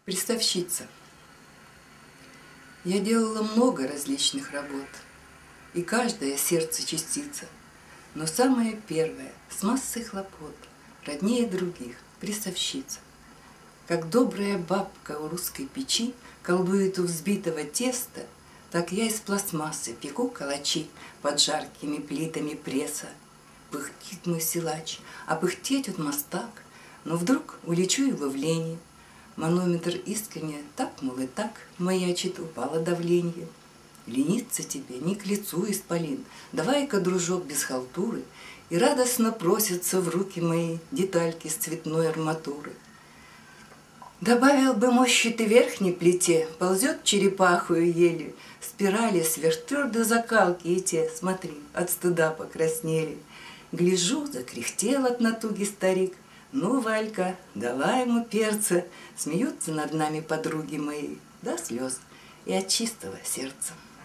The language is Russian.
Ростовщица. Я делала много различных работ, и каждая сердце частица, но самое первое, с массой хлопот, роднее других, ростовщица. Как добрая бабка у русской печи колдует у взбитого теста, так я из пластмассы пеку калачи под жаркими плитами пресса. Пыхтит мой силач, а пыхтеть от мастак, но вдруг улечу его в лени. Манометр искренне так, мол, и так маячит, упало давление. Лениться тебе не к лицу, исполин, давай-ка, дружок, без халтуры, и радостно просятся в руки мои детальки с цветной арматуры. Добавил бы мощи ты верхней плите, ползет черепахою еле, спирали сверхтвердой закалки, и те, смотри, от стыда покраснели. Гляжу, закряхтел от натуги старик. Ну, Валька, дала ему перца, смеются над нами подруги мои, до слез и от чистого сердца.